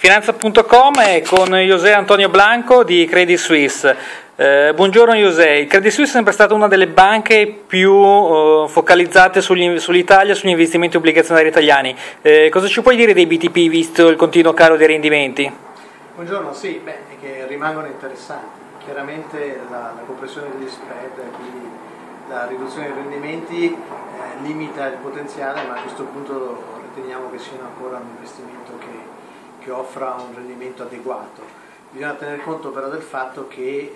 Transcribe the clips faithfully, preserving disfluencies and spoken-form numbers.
Finanza punto com è con José Antonio Blanco di Credit Suisse. Eh, buongiorno José, il Credit Suisse è sempre stata una delle banche più uh, focalizzate sugli, sull'Italia, sugli investimenti obbligazionari italiani. Eh, cosa ci puoi dire dei B T P visto il continuo calo dei rendimenti? Buongiorno, sì, beh, è che rimangono interessanti. Chiaramente la, la compressione degli spread, quindi la riduzione dei rendimenti eh, limita il potenziale, ma a questo punto riteniamo che sia ancora un investimento che che offra un rendimento adeguato. Bisogna tener conto però del fatto che eh,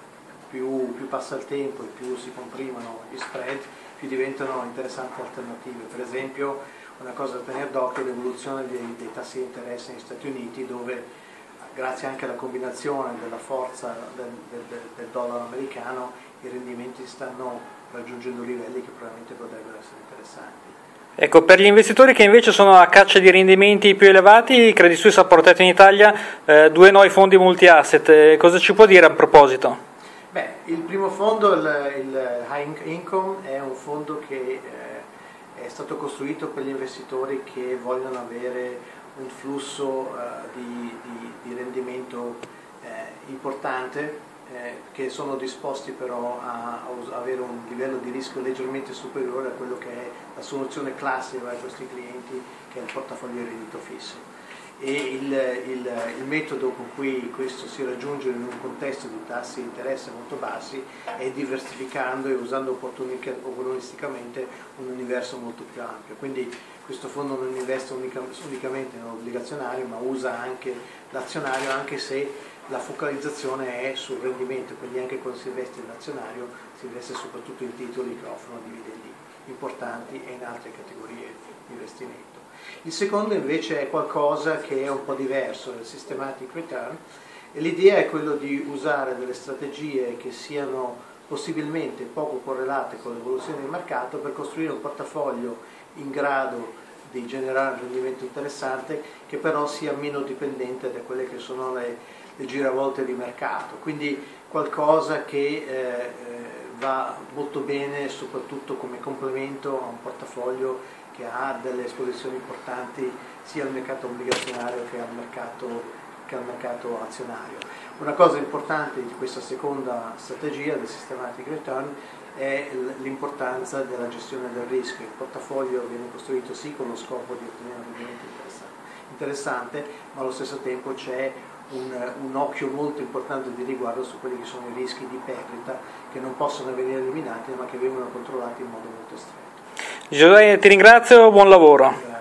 più, più passa il tempo e più si comprimono gli spread, più diventano interessanti alternative. Per esempio, una cosa da tenere d'occhio è l'evoluzione dei, dei tassi di interesse negli Stati Uniti, dove grazie anche alla combinazione della forza del, del, del dollaro americano i rendimenti stanno raggiungendo livelli che probabilmente potrebbero essere interessanti. Ecco, per gli investitori che invece sono a caccia di rendimenti più elevati, Credit Suisse ha portato in Italia eh, due nuovi fondi multi-asset. Eh, cosa ci può dire a proposito? Beh, il primo fondo, il, il High Income, è un fondo che eh, è stato costruito per gli investitori che vogliono avere un flusso eh, di, di, di rendimento eh, importante, Eh, che sono disposti però a, a avere un livello di rischio leggermente superiore a quello che è la soluzione classica a questi clienti, che è il portafoglio di reddito fisso. E il, il, il metodo con cui questo si raggiunge in un contesto di tassi di interesse molto bassi è diversificando e usando opportunisticamente un universo molto più ampio. Quindi questo fondo non investe unica, unicamente nell'obbligazionario, ma usa anche l'azionario, anche se la focalizzazione è sul rendimento, quindi anche quando si investe in azionario si investe soprattutto in titoli che offrono dividendi importanti e in altre categorie di investimento. Il secondo invece è qualcosa che è un po' diverso, il systematic return, e l'idea è quello di usare delle strategie che siano possibilmente poco correlate con l'evoluzione del mercato per costruire un portafoglio in grado di generare un rendimento interessante, che però sia meno dipendente da quelle che sono le le giravolte di mercato, quindi qualcosa che eh, va molto bene soprattutto come complemento a un portafoglio che ha delle esposizioni importanti sia al mercato obbligazionario che al mercato, che al mercato azionario. Una cosa importante di questa seconda strategia del systematic return è l'importanza della gestione del rischio. Il portafoglio viene costruito sì con lo scopo di ottenere un rendimento interessante, ma allo stesso tempo c'è Un, un occhio molto importante di riguardo su quelli che sono i rischi di perdita che non possono venire eliminati ma che vengono controllati in modo molto stretto. Giuseppe, ti ringrazio, buon lavoro.